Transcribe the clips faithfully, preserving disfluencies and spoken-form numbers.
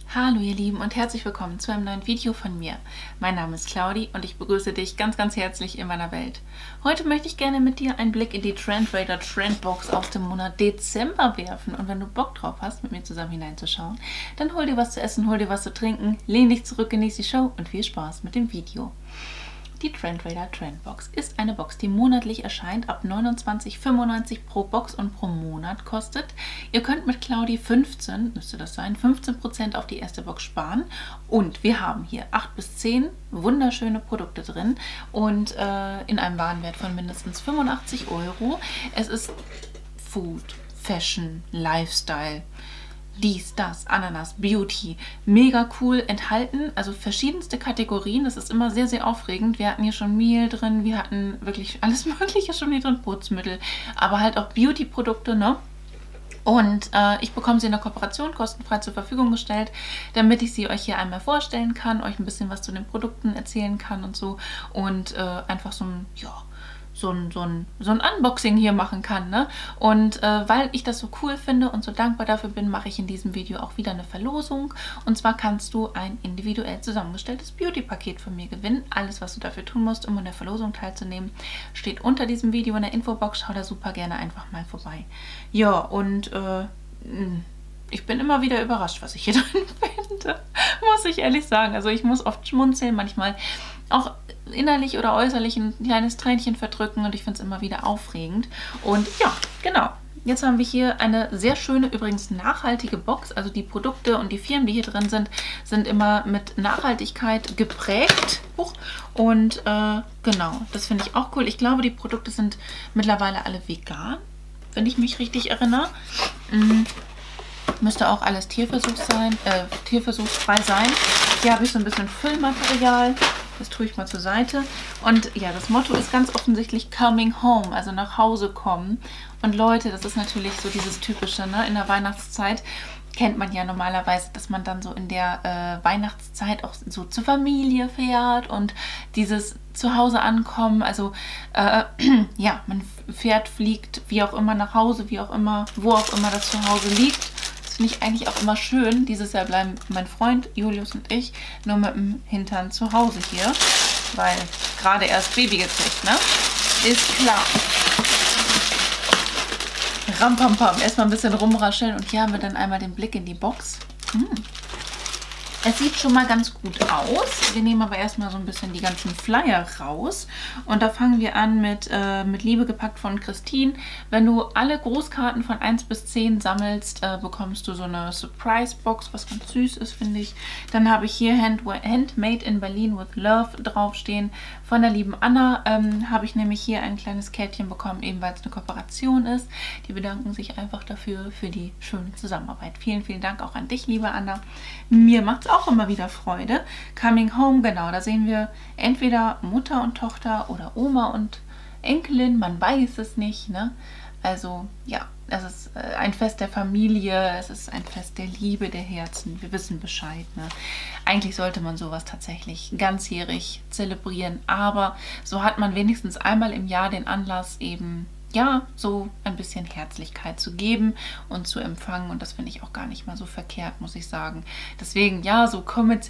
Hallo ihr Lieben und herzlich willkommen zu einem neuen Video von mir. Mein Name ist Claudi und ich begrüße dich ganz ganz herzlich in meiner Welt. Heute möchte ich gerne mit dir einen Blick in die Trendradar Trendbox aus dem Monat Dezember werfen. Und wenn du Bock drauf hast, mit mir zusammen hineinzuschauen, dann hol dir was zu essen, hol dir was zu trinken, lehn dich zurück, genieß die Show und viel Spaß mit dem Video. Die Trendradar Trendbox ist eine Box, die monatlich erscheint, ab neunundzwanzig fünfundneunzig pro Box und pro Monat kostet. Ihr könnt mit Claudi fünfzehn, müsste das sein, fünfzehn Prozent auf die erste Box sparen. Und wir haben hier acht bis zehn wunderschöne Produkte drin und äh, in einem Warenwert von mindestens fünfundachtzig Euro. Es ist Food, Fashion, Lifestyle, dies, das, Ananas, Beauty, mega cool enthalten, also verschiedenste Kategorien. Das ist immer sehr, sehr aufregend. Wir hatten hier schon Mehl drin, wir hatten wirklich alles Mögliche schon hier drin, Putzmittel, aber halt auch Beauty-Produkte, ne? Und äh, ich bekomme sie in der Kooperation kostenfrei zur Verfügung gestellt, damit ich sie euch hier einmal vorstellen kann, euch ein bisschen was zu den Produkten erzählen kann und so und äh, einfach so ein, ja, so ein, so ein, so ein Unboxing hier machen kann, ne? Und äh, weil ich das so cool finde und so dankbar dafür bin, mache ich in diesem Video auch wieder eine Verlosung. Und zwar kannst du ein individuell zusammengestelltes Beauty-Paket von mir gewinnen. Alles, was du dafür tun musst, um an der Verlosung teilzunehmen, steht unter diesem Video in der Infobox. Schau da super gerne einfach mal vorbei. Ja, und äh, ich bin immer wieder überrascht, was ich hier drin finde, muss ich ehrlich sagen. Also ich muss oft schmunzeln, manchmal auch innerlich oder äußerlich ein kleines Tränchen verdrücken und ich finde es immer wieder aufregend. Und ja, genau. Jetzt haben wir hier eine sehr schöne, übrigens nachhaltige Box. Also die Produkte und die Firmen, die hier drin sind, sind immer mit Nachhaltigkeit geprägt. Und äh, genau, das finde ich auch cool. Ich glaube, die Produkte sind mittlerweile alle vegan, wenn ich mich richtig erinnere. Mhm. Müsste auch alles Tierversuch sein, äh, tierversuchsfrei sein. Hier habe ich so ein bisschen Füllmaterial. Das tue ich mal zur Seite. Und ja, das Motto ist ganz offensichtlich Coming Home, also nach Hause kommen. Und Leute, das ist natürlich so dieses Typische, ne? In der Weihnachtszeit kennt man ja normalerweise, dass man dann so in der äh, Weihnachtszeit auch so zur Familie fährt und dieses Zuhause ankommen. Also äh, ja, man fährt, fliegt, wie auch immer nach Hause, wie auch immer, wo auch immer das Zuhause liegt. Finde ich eigentlich auch immer schön. Dieses Jahr bleiben mein Freund Julius und ich nur mit dem Hintern zu Hause hier, weil gerade erst Baby gekriegt, ne? Ist klar. Rampampam, erstmal ein bisschen rumrascheln und hier haben wir dann einmal den Blick in die Box. Hm. Es sieht schon mal ganz gut aus. Wir nehmen aber erstmal so ein bisschen die ganzen Flyer raus. Und da fangen wir an mit, äh, mit Liebe gepackt von Christine. Wenn du alle Großkarten von eins bis zehn sammelst, äh, bekommst du so eine Surprise-Box, was ganz süß ist, finde ich. Dann habe ich hier Hand Handmade in Berlin with Love draufstehen. Von der lieben Anna ähm, habe ich nämlich hier ein kleines Kärtchen bekommen, eben weil es eine Kooperation ist. Die bedanken sich einfach dafür, für die schöne Zusammenarbeit. Vielen, vielen Dank auch an dich, liebe Anna. Mir macht es auch immer wieder Freude. Coming Home, genau, da sehen wir entweder Mutter und Tochter oder Oma und Enkelin, man weiß es nicht, ne? Also ja, es ist ein Fest der Familie, es ist ein Fest der Liebe, der Herzen, wir wissen Bescheid, ne? Eigentlich sollte man sowas tatsächlich ganzjährig zelebrieren, aber so hat man wenigstens einmal im Jahr den Anlass, eben ja, so ein bisschen Herzlichkeit zu geben und zu empfangen. Und das finde ich auch gar nicht mal so verkehrt, muss ich sagen. Deswegen, ja, so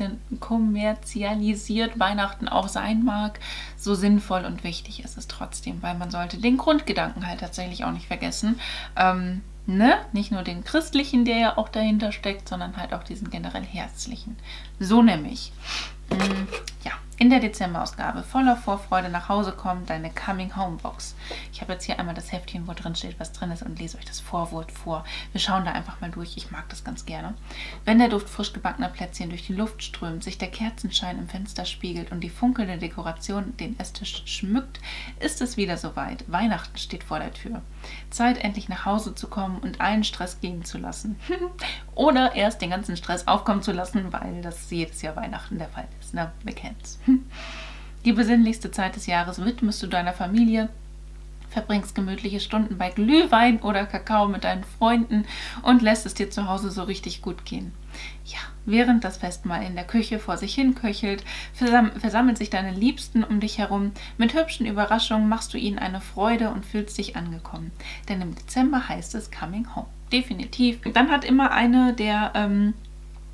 kommerzialisiert Weihnachten auch sein mag, so sinnvoll und wichtig ist es trotzdem, weil man sollte den Grundgedanken halt tatsächlich auch nicht vergessen. Ähm, ne? Nicht nur den christlichen, der ja auch dahinter steckt, sondern halt auch diesen generell herzlichen. So nämlich. Mm, ja. In der Dezemberausgabe voller Vorfreude nach Hause kommen, deine Coming Home Box. Ich habe jetzt hier einmal das Heftchen, wo drin steht, was drin ist und lese euch das Vorwort vor. Wir schauen da einfach mal durch, ich mag das ganz gerne. Wenn der Duft frisch gebackener Plätzchen durch die Luft strömt, sich der Kerzenschein im Fenster spiegelt und die funkelnde Dekoration den Esstisch schmückt, ist es wieder soweit. Weihnachten steht vor der Tür. Zeit, endlich nach Hause zu kommen und allen Stress gehen zu lassen. Oder erst den ganzen Stress aufkommen zu lassen, weil das jedes Jahr Weihnachten der Fall ist. Na, wir kennen's. Die besinnlichste Zeit des Jahres widmest du deiner Familie, verbringst gemütliche Stunden bei Glühwein oder Kakao mit deinen Freunden und lässt es dir zu Hause so richtig gut gehen. Ja, während das Festmahl in der Küche vor sich hin köchelt, versam versammeln sich deine Liebsten um dich herum. Mit hübschen Überraschungen machst du ihnen eine Freude und fühlst dich angekommen. Denn im Dezember heißt es Coming Home. Definitiv. Dann hat immer eine der ähm,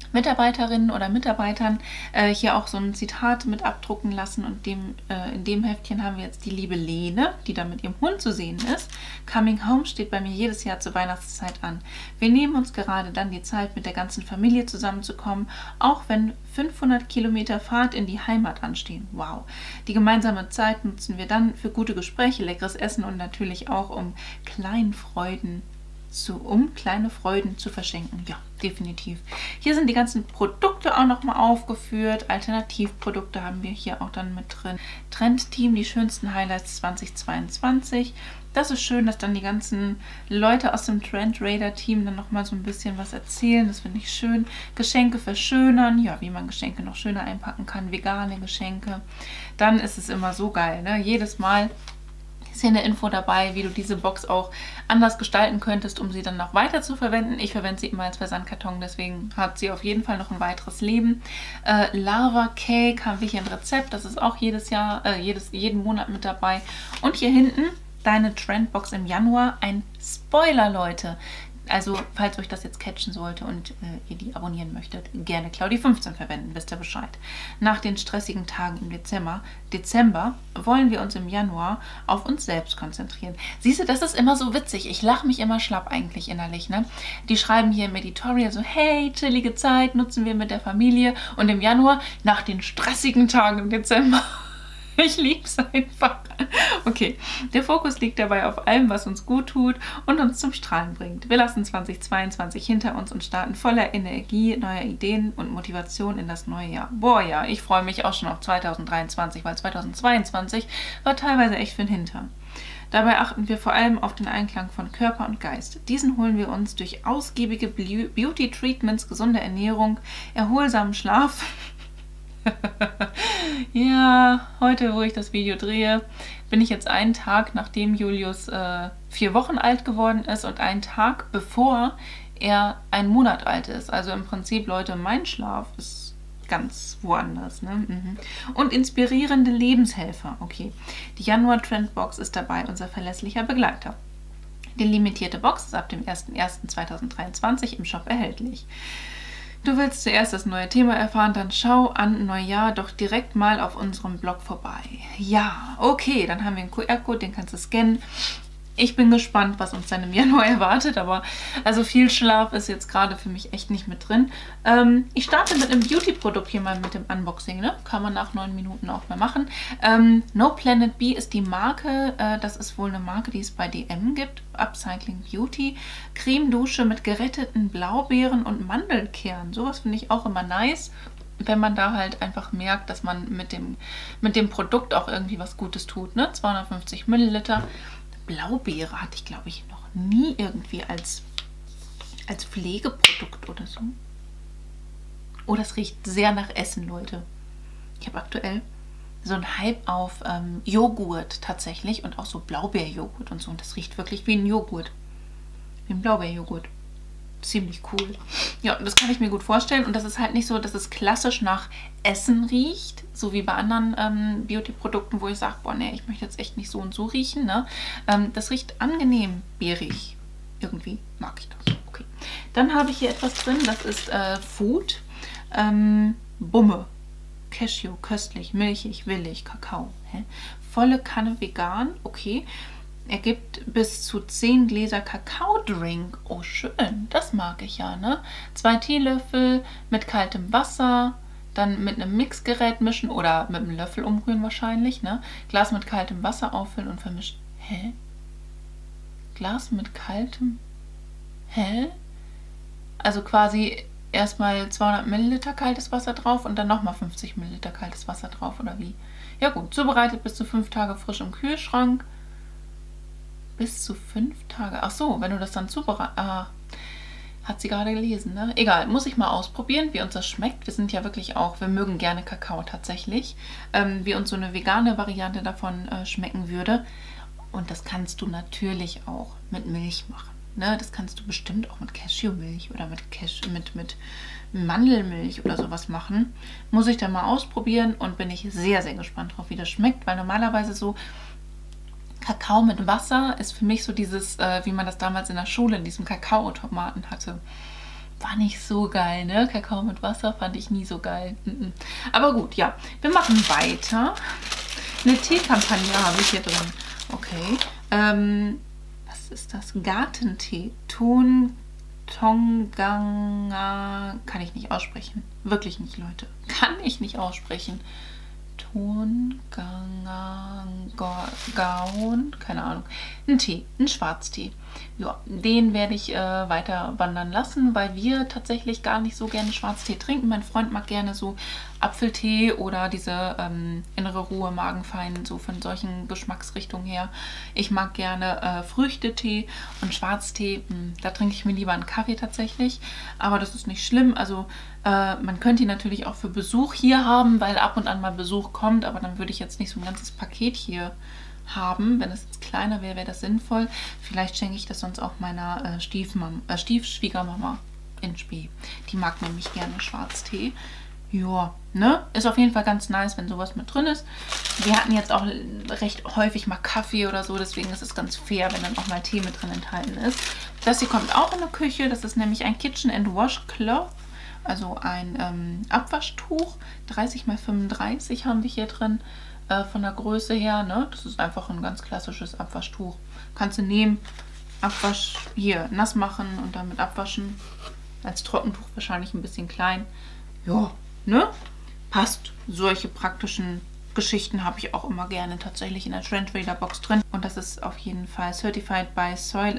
Mitarbeiterinnen oder Mitarbeitern äh, hier auch so ein Zitat mit abdrucken lassen und dem, äh, in dem Heftchen haben wir jetzt die liebe Lene, die da mit ihrem Hund zu sehen ist. Coming Home steht bei mir jedes Jahr zur Weihnachtszeit an. Wir nehmen uns gerade dann die Zeit, mit der ganzen Familie zusammenzukommen, auch wenn fünfhundert Kilometer Fahrt in die Heimat anstehen. Wow! Die gemeinsame Zeit nutzen wir dann für gute Gespräche, leckeres Essen und natürlich auch um kleinen Freuden Zu, um kleine Freuden zu verschenken. Ja, definitiv. Hier sind die ganzen Produkte auch nochmal aufgeführt. Alternativprodukte haben wir hier auch dann mit drin. Trendteam, die schönsten Highlights zweitausendzweiundzwanzig. Das ist schön, dass dann die ganzen Leute aus dem Trend Raider Team dann nochmal so ein bisschen was erzählen. Das finde ich schön. Geschenke verschönern. Ja, wie man Geschenke noch schöner einpacken kann. Vegane Geschenke. Dann ist es immer so geil, ne? Jedes Mal ist hier eine Info dabei, wie du diese Box auch anders gestalten könntest, um sie dann noch weiter zu verwenden. Ich verwende sie immer als Versandkarton, deswegen hat sie auf jeden Fall noch ein weiteres Leben. Äh, Lava Cake haben wir hier ein Rezept, das ist auch jedes Jahr, äh, jedes, jeden Monat mit dabei. Und hier hinten deine Trendbox im Januar, ein Spoiler, Leute. Also, falls euch das jetzt catchen sollte und äh, ihr die abonnieren möchtet, gerne Claudi fünfzehn verwenden, wisst ihr Bescheid. Nach den stressigen Tagen im Dezember, Dezember wollen wir uns im Januar auf uns selbst konzentrieren. Siehst du, das ist immer so witzig. Ich lache mich immer schlapp eigentlich innerlich, ne? Die schreiben hier im Editorial so, hey, chillige Zeit nutzen wir mit der Familie. Und im Januar, nach den stressigen Tagen im Dezember. Ich liebe es einfach. Okay, der Fokus liegt dabei auf allem, was uns gut tut und uns zum Strahlen bringt. Wir lassen zweitausendzweiundzwanzig hinter uns und starten voller Energie, neuer Ideen und Motivation in das neue Jahr. Boah, ja, ich freue mich auch schon auf zweitausenddreiundzwanzig, weil zweitausendzweiundzwanzig war teilweise echt für den Hintern. Dabei achten wir vor allem auf den Einklang von Körper und Geist. Diesen holen wir uns durch ausgiebige Beauty-Treatments, gesunde Ernährung, erholsamen Schlaf. Ja, heute, wo ich das Video drehe, bin ich jetzt einen Tag, nachdem Julius äh, vier Wochen alt geworden ist und einen Tag, bevor er einen Monat alt ist. Also im Prinzip, Leute, mein Schlaf ist ganz woanders. Ne? Mhm. Und inspirierende Lebenshelfer. Okay, die Januar Trendbox ist dabei, unser verlässlicher Begleiter. Die limitierte Box ist ab dem ersten ersten zweitausenddreiundzwanzig im Shop erhältlich. Du willst zuerst das neue Thema erfahren, dann schau an Neujahr doch direkt mal auf unserem Blog vorbei. Ja, okay, dann haben wir einen Q R-Code, den kannst du scannen. Ich bin gespannt, was uns dann im Januar erwartet, aber also viel Schlaf ist jetzt gerade für mich echt nicht mit drin. Ähm, ich starte mit einem Beauty-Produkt hier mal mit dem Unboxing, ne? Kann man nach neun Minuten auch mal machen. Ähm, No Planet B ist die Marke, äh, das ist wohl eine Marke, die es bei D M gibt. Upcycling Beauty. Cremedusche mit geretteten Blaubeeren und Mandelkernen. Sowas finde ich auch immer nice, wenn man da halt einfach merkt, dass man mit dem, mit dem Produkt auch irgendwie was Gutes tut, ne? zweihundertfünfzig Milliliter. Blaubeere hatte ich, glaube ich, noch nie irgendwie als, als Pflegeprodukt oder so. Oh, das riecht sehr nach Essen, Leute. Ich habe aktuell so einen Hype auf ähm, Joghurt tatsächlich und auch so Blaubeerjoghurt und so. Und das riecht wirklich wie ein Joghurt. Wie ein Blaubeerjoghurt. Ziemlich cool. Ja, das kann ich mir gut vorstellen. Und das ist halt nicht so, dass es klassisch nach Essen riecht, so wie bei anderen ähm, Beauty-Produkten, wo ich sage, boah, nee, ich möchte jetzt echt nicht so und so riechen. Ne? Ähm, das riecht angenehm beerig. Irgendwie mag ich das. Okay. Dann habe ich hier etwas drin, das ist äh, Food. Ähm, Bumme. Cashew, köstlich, milchig, willig, Kakao. Hä? Volle Kanne vegan, okay. Er gibt bis zu zehn Gläser Kakao-Drink. Oh, schön. Das mag ich ja, ne? Zwei Teelöffel mit kaltem Wasser, dann mit einem Mixgerät mischen oder mit einem Löffel umrühren wahrscheinlich, ne? Glas mit kaltem Wasser auffüllen und vermischen. Hä? Glas mit kaltem? Hä? Also quasi erstmal zweihundert Milliliter kaltes Wasser drauf und dann nochmal fünfzig Milliliter kaltes Wasser drauf, oder wie? Ja gut, zubereitet bis zu fünf Tage frisch im Kühlschrank. Bis zu fünf Tage. Ach so, wenn du das dann zubereitest. Ah, hat sie gerade gelesen, ne? Egal, muss ich mal ausprobieren, wie uns das schmeckt. Wir sind ja wirklich auch, wir mögen gerne Kakao tatsächlich. Ähm, wie uns so eine vegane Variante davon äh, schmecken würde. Und das kannst du natürlich auch mit Milch machen. Ne? Das kannst du bestimmt auch mit Cashewmilch oder mit, Cash mit, mit Mandelmilch oder sowas machen. Muss ich dann mal ausprobieren und bin ich sehr, sehr gespannt drauf, wie das schmeckt. Weil normalerweise so Kakao mit Wasser ist für mich so dieses, äh, wie man das damals in der Schule in diesem Kakaoautomaten hatte. war nicht so geil, ne? Kakao mit Wasser fand ich nie so geil. Aber gut, ja, wir machen weiter. Eine Teekampagne habe ich hier drin. Okay. Ähm, was ist das? Gartentee. Ton, Tonganga. Kann ich nicht aussprechen. Wirklich nicht, Leute. Kann ich nicht aussprechen. Tongangaon, keine Ahnung. Ein Tee, ein Schwarztee. Ja, den werde ich äh, weiter wandern lassen, weil wir tatsächlich gar nicht so gerne Schwarztee trinken. Mein Freund mag gerne so Apfeltee oder diese ähm, innere Ruhe, Magenfein, so von solchen Geschmacksrichtungen her. Ich mag gerne äh, Früchtetee und Schwarztee. Mh, da trinke ich mir lieber einen Kaffee tatsächlich, aber das ist nicht schlimm. Also äh, man könnte ihn natürlich auch für Besuch hier haben, weil ab und an mal Besuch kommt, aber dann würde ich jetzt nicht so ein ganzes Paket hier haben. Wenn es jetzt kleiner wäre, wäre das sinnvoll. Vielleicht schenke ich das sonst auch meiner äh, Stiefmam äh, Stiefschwiegermama in Spee. Die mag nämlich gerne Schwarztee. Ja, ne? Ist auf jeden Fall ganz nice, wenn sowas mit drin ist. Wir hatten jetzt auch recht häufig mal Kaffee oder so, deswegen ist es ganz fair, wenn dann auch mal Tee mit drin enthalten ist. Das hier kommt auch in der Küche. Das ist nämlich ein Kitchen and Washcloth. Also ein ähm, Abwaschtuch. dreißig mal fünfunddreißig haben wir hier drin. Von der Größe her, ne? Das ist einfach ein ganz klassisches Abwaschtuch. Kannst du nehmen, Abwasch, hier, nass machen und damit abwaschen. Als Trockentuch wahrscheinlich ein bisschen klein. Ja, ne? Passt. Solche praktischen Geschichten habe ich auch immer gerne tatsächlich in der Trend Raider Box drin. Und das ist auf jeden Fall Certified by Soil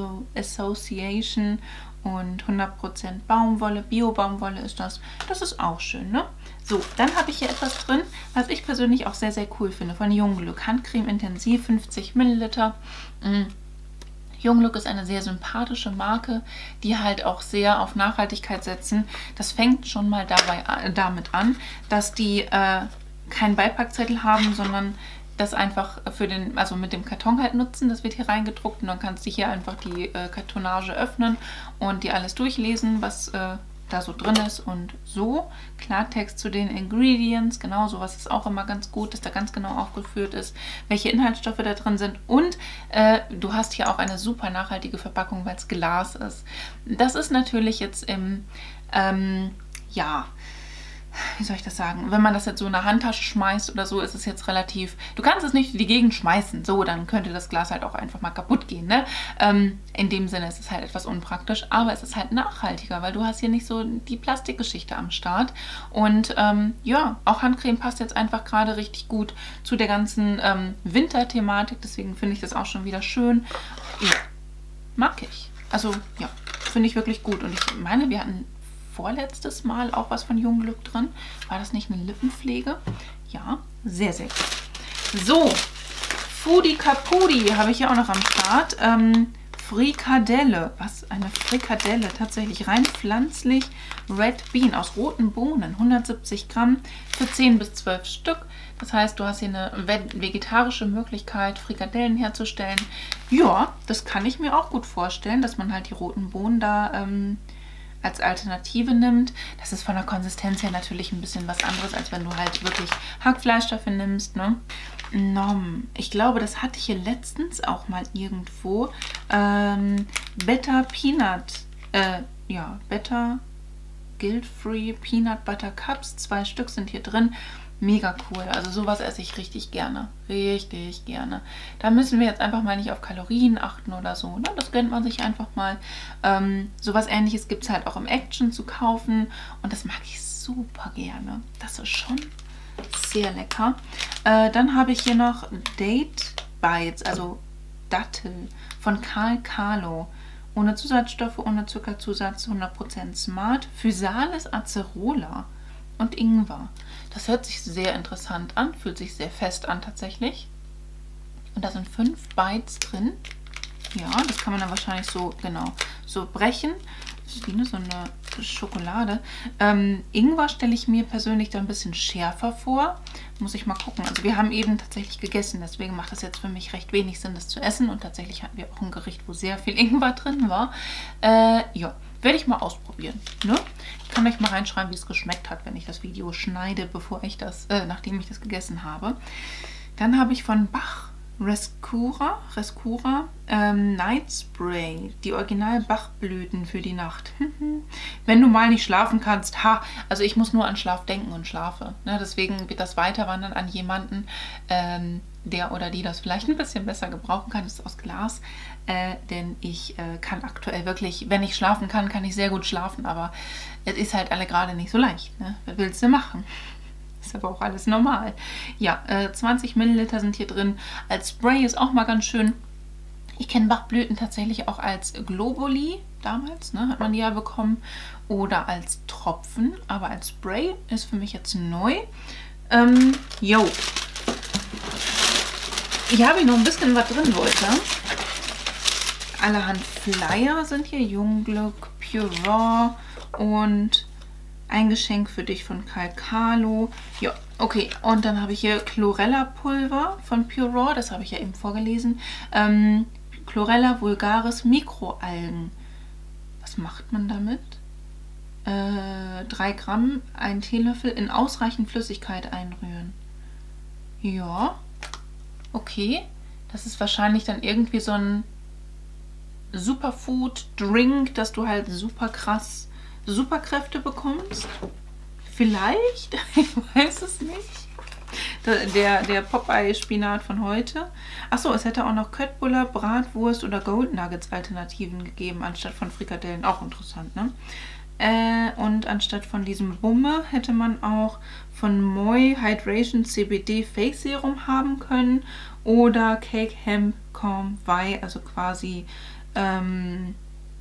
Association und hundert Prozent Baumwolle, Bio-Baumwolle ist das. Das ist auch schön, ne? So, dann habe ich hier etwas drin, was ich persönlich auch sehr, sehr cool finde. Von Jungglück. Handcreme Intensiv, fünfzig Milliliter. Mm. Jungglück ist eine sehr sympathische Marke, die halt auch sehr auf Nachhaltigkeit setzen. Das fängt schon mal dabei, äh, damit an, dass die äh, keinen Beipackzettel haben, sondern das einfach für den, also mit dem Karton halt nutzen. Das wird hier reingedruckt und dann kannst du hier einfach die äh, Kartonage öffnen und dir alles durchlesen, was äh, da so drin ist und so. Klartext zu den Ingredients, genau, sowas ist auch immer ganz gut, dass da ganz genau aufgeführt ist, welche Inhaltsstoffe da drin sind und äh, du hast hier auch eine super nachhaltige Verpackung, weil es Glas ist. Das ist natürlich jetzt im, ähm, ja, wie soll ich das sagen, wenn man das jetzt so in eine Handtasche schmeißt oder so, ist es jetzt relativ, du kannst es nicht in die Gegend schmeißen, so, dann könnte das Glas halt auch einfach mal kaputt gehen, ne? Ähm, in dem Sinne ist es halt etwas unpraktisch, aber es ist halt nachhaltiger, weil du hast hier nicht so die Plastikgeschichte am Start und ähm, ja, auch Handcreme passt jetzt einfach gerade richtig gut zu der ganzen ähm, Winterthematik, deswegen finde ich das auch schon wieder schön. Ja, mag ich. Also, ja, finde ich wirklich gut und ich meine, wir hatten vorletztes Mal auch was von Jungglück drin. War das nicht eine Lippenpflege? Ja, sehr, sehr gut. So, Foodie Kapudi habe ich hier auch noch am Start. Ähm, Frikadelle. Was? Eine Frikadelle. Tatsächlich rein pflanzlich. Red Bean aus roten Bohnen. hundertsiebzig Gramm für zehn bis zwölf Stück. Das heißt, du hast hier eine vegetarische Möglichkeit, Frikadellen herzustellen. Ja, das kann ich mir auch gut vorstellen, dass man halt die roten Bohnen da ähm, als Alternative nimmt. Das ist von der Konsistenz her natürlich ein bisschen was anderes, als wenn du halt wirklich Hackfleisch dafür nimmst, ne? Nom. Ich glaube, das hatte ich hier letztens auch mal irgendwo. Ähm, Better Peanut, äh, ja, Better Guilt-Free Peanut Butter Cups. Zwei Stück sind hier drin. Mega cool. Also sowas esse ich richtig gerne. Richtig gerne. Da müssen wir jetzt einfach mal nicht auf Kalorien achten oder so. Ne? Das gönnt man sich einfach mal. Ähm, sowas Ähnliches gibt es halt auch im Action zu kaufen. Und das mag ich super gerne. Das ist schon sehr lecker. Äh, dann habe ich hier noch Date Bites, also Dattel von Karl Kalo. Ohne Zusatzstoffe, ohne Zuckerzusatz, hundert Prozent Smart. Physales Acerola und Ingwer. Das hört sich sehr interessant an, fühlt sich sehr fest an tatsächlich. Und da sind fünf Bites drin. Ja, das kann man dann wahrscheinlich so, genau, so brechen. Das ist wie so eine Schokolade. Ähm, Ingwer stelle ich mir persönlich da ein bisschen schärfer vor. Muss ich mal gucken. Also wir haben eben tatsächlich gegessen, deswegen macht das jetzt für mich recht wenig Sinn, das zu essen. Und tatsächlich hatten wir auch ein Gericht, wo sehr viel Ingwer drin war. Äh, ja, werde ich mal ausprobieren. Ne? Ich kann euch mal reinschreiben, wie es geschmeckt hat, wenn ich das Video schneide, bevor ich das, äh, nachdem ich das gegessen habe. Dann habe ich von Bach Rescura, Rescura ähm, Night Spray, die Original Bachblüten für die Nacht. Wenn du mal nicht schlafen kannst, ha, also ich muss nur an Schlaf denken und schlafe. Ne? Deswegen wird das weiterwandern an jemanden, ähm, der oder die das vielleicht ein bisschen besser gebrauchen kann. Das ist aus Glas, äh, denn ich äh, kann aktuell wirklich, wenn ich schlafen kann, kann ich sehr gut schlafen, aber es ist halt alle gerade nicht so leicht. Ne? Was willst du machen? Ist aber auch alles normal. Ja, äh, zwanzig Milliliter sind hier drin. Als Spray ist auch mal ganz schön. Ich kenne Bachblüten tatsächlich auch als Globuli, damals, ne, hat man die ja bekommen. Oder als Tropfen, aber als Spray ist für mich jetzt neu. Ähm, yo. Hier habe ich noch ein bisschen was drin, Leute. Allerhand Flyer sind hier. Jungglück, Pure Raw und ein Geschenk für dich von Calcalo. Ja, okay. Und dann habe ich hier Chlorella-Pulver von Pure Raw. Das habe ich ja eben vorgelesen. Ähm, Chlorella vulgaris Mikroalgen. Was macht man damit? Äh, drei Gramm, ein Teelöffel in ausreichend Flüssigkeit einrühren. Ja. Okay. Das ist wahrscheinlich dann irgendwie so ein Superfood-Drink, dass du halt super krass Superkräfte bekommst. Vielleicht. Ich weiß es nicht. Der, der Popeye-Spinat von heute. Achso, es hätte auch noch Köttbullar, Bratwurst oder Gold Nuggets Alternativen gegeben, anstatt von Frikadellen. Auch interessant, ne? Äh, und anstatt von diesem Bumme hätte man auch von Moi Hydration C B D Face Serum haben können. Oder Cake Hemp Comfy, also quasi ähm,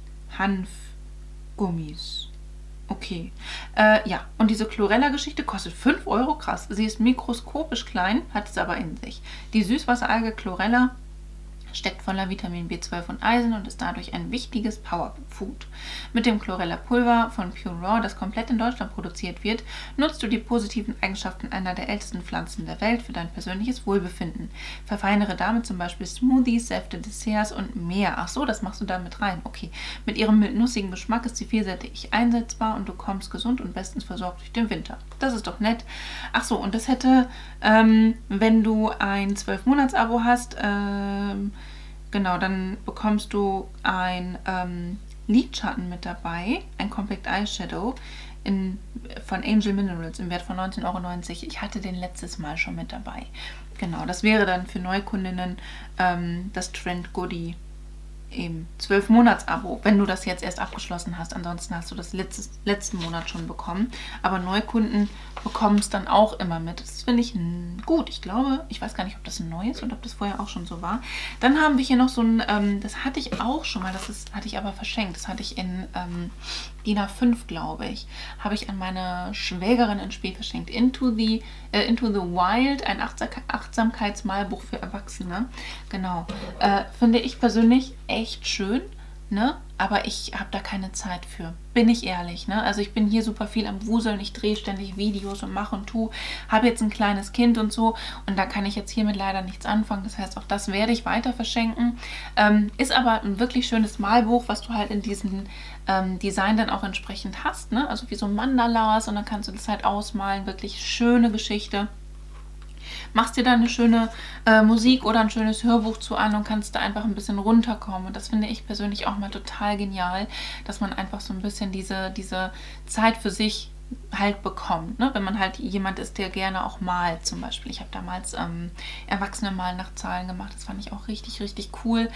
Hanfgummis. Okay, äh, ja, und diese Chlorella-Geschichte kostet fünf Euro, krass. Sie ist mikroskopisch klein, hat es aber in sich. Die Süßwasseralge Chlorella steckt voller Vitamin B zwölf und Eisen und ist dadurch ein wichtiges Powerfood. Mit dem Chlorella-Pulver von Pure Raw, das komplett in Deutschland produziert wird, nutzt du die positiven Eigenschaften einer der ältesten Pflanzen der Welt für dein persönliches Wohlbefinden. Verfeinere damit zum Beispiel Smoothies, Säfte, Desserts und mehr. Ach so, das machst du da mit rein. Okay. Mit ihrem nussigen Geschmack ist sie vielseitig einsetzbar und du kommst gesund und bestens versorgt durch den Winter. Das ist doch nett. Ach so, und das hätte, ähm, wenn du ein zwölf Monats Abo hast, ähm, genau, dann bekommst du ein ähm, Lidschatten mit dabei, ein Compact Eyeshadow in, von Angel Minerals im Wert von neunzehn Euro neunzig. Ich hatte den letztes Mal schon mit dabei. Genau, das wäre dann für Neukundinnen ähm, das Trend Goodie im zwölf Monats Abo, wenn du das jetzt erst abgeschlossen hast. Ansonsten hast du das letztes, letzten Monat schon bekommen. Aber Neukunden bekommen es dann auch immer mit. Das finde ich gut. Ich glaube, ich weiß gar nicht, ob das ein neues oder ob das vorher auch schon so war. Dann haben wir hier noch so ein, ähm, das hatte ich auch schon mal, das ist, hatte ich aber verschenkt. Das hatte ich in ähm, D I N A fünf, glaube ich. Habe ich an meine Schwägerin in Spee verschenkt. Into the, äh, Into the Wild, ein Achtsam Achtsamkeitsmalbuch für Erwachsene. Genau. Äh, finde ich persönlich echt schön, ne? Aber ich habe da keine Zeit für. Bin ich ehrlich, ne? Also ich bin hier super viel am Wuseln, ich drehe ständig Videos und mache und tu. Habe jetzt ein kleines Kind und so und da kann ich jetzt hiermit leider nichts anfangen. Das heißt, auch das werde ich weiter verschenken. Ähm, ist aber ein wirklich schönes Malbuch, was du halt in diesem ähm, Design dann auch entsprechend hast, ne? Also wie so Mandalas und dann kannst du das halt ausmalen. Wirklich schöne Geschichte. Machst dir da eine schöne äh, Musik oder ein schönes Hörbuch zu an und kannst da einfach ein bisschen runterkommen. Und das finde ich persönlich auch mal total genial, dass man einfach so ein bisschen diese, diese Zeit für sich halt bekommt. Ne? Wenn man halt jemand ist, der gerne auch malt zum Beispiel. Ich habe damals ähm, Erwachsene malen nach Zahlen gemacht. Das fand ich auch richtig, richtig cool.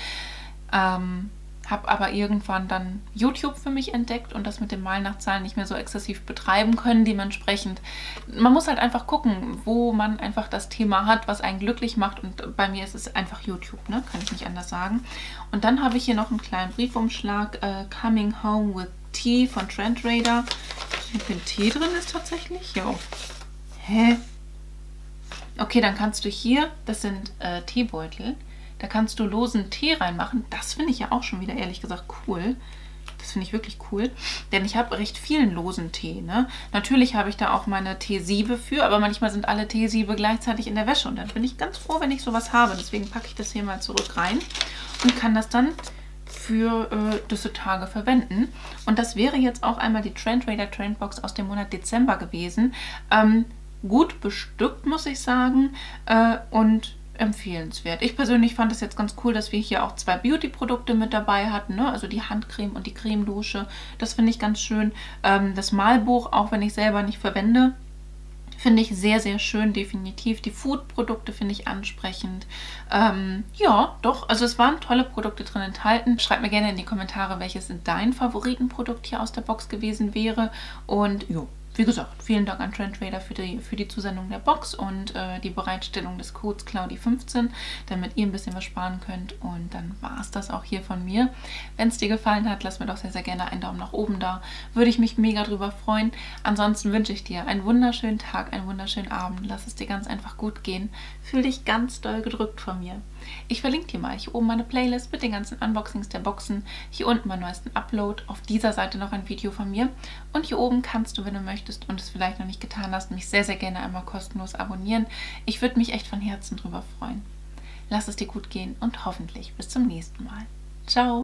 Ähm, habe aber irgendwann dann YouTube für mich entdeckt und das mit dem Malen nach Zahlen nicht mehr so exzessiv betreiben können. Dementsprechend, man muss halt einfach gucken, wo man einfach das Thema hat, was einen glücklich macht. Und bei mir ist es einfach YouTube, ne? Kann ich nicht anders sagen. Und dann habe ich hier noch einen kleinen Briefumschlag, äh, Coming Home with Tea von Trend Raider. Wie viel Tee drin ist tatsächlich? Jo. Hä? Okay, dann kannst du hier, das sind äh, Teebeutel, da kannst du losen Tee reinmachen. Das finde ich ja auch schon wieder, ehrlich gesagt, cool. Das finde ich wirklich cool. Denn ich habe recht vielen losen Tee. Ne? Natürlich habe ich da auch meine Teesiebe für, aber manchmal sind alle Teesiebe gleichzeitig in der Wäsche. Und dann bin ich ganz froh, wenn ich sowas habe. Deswegen packe ich das hier mal zurück rein und kann das dann für äh, diese Tage verwenden. Und das wäre jetzt auch einmal die Trend Raider Trendbox aus dem Monat Dezember gewesen. Ähm, gut bestückt, muss ich sagen. Äh, und empfehlenswert. Ich persönlich fand es jetzt ganz cool, dass wir hier auch zwei Beauty-Produkte mit dabei hatten, ne? Also die Handcreme und die Cremedusche. Das finde ich ganz schön. Ähm, das Malbuch, auch wenn ich selber nicht verwende, finde ich sehr, sehr schön, definitiv. Die Food-Produkte finde ich ansprechend. Ähm, ja, doch, also es waren tolle Produkte drin enthalten. Schreib mir gerne in die Kommentare, welches dein Favoritenprodukt hier aus der Box gewesen wäre. Und ja, wie gesagt, vielen Dank an TrendRaider für die, für die Zusendung der Box und äh, die Bereitstellung des Codes Claudi fünfzehn, damit ihr ein bisschen was sparen könnt. Und dann war es das auch hier von mir. Wenn es dir gefallen hat, lass mir doch sehr, sehr gerne einen Daumen nach oben da. Würde ich mich mega drüber freuen. Ansonsten wünsche ich dir einen wunderschönen Tag, einen wunderschönen Abend. Lass es dir ganz einfach gut gehen. Fühl dich ganz doll gedrückt von mir. Ich verlinke dir mal hier oben meine Playlist mit den ganzen Unboxings der Boxen. Hier unten meinen neuesten Upload. Auf dieser Seite noch ein Video von mir. Und hier oben kannst du, wenn du möchtest und es vielleicht noch nicht getan hast, mich sehr, sehr gerne einmal kostenlos abonnieren. Ich würde mich echt von Herzen drüber freuen. Lass es dir gut gehen und hoffentlich bis zum nächsten Mal. Ciao!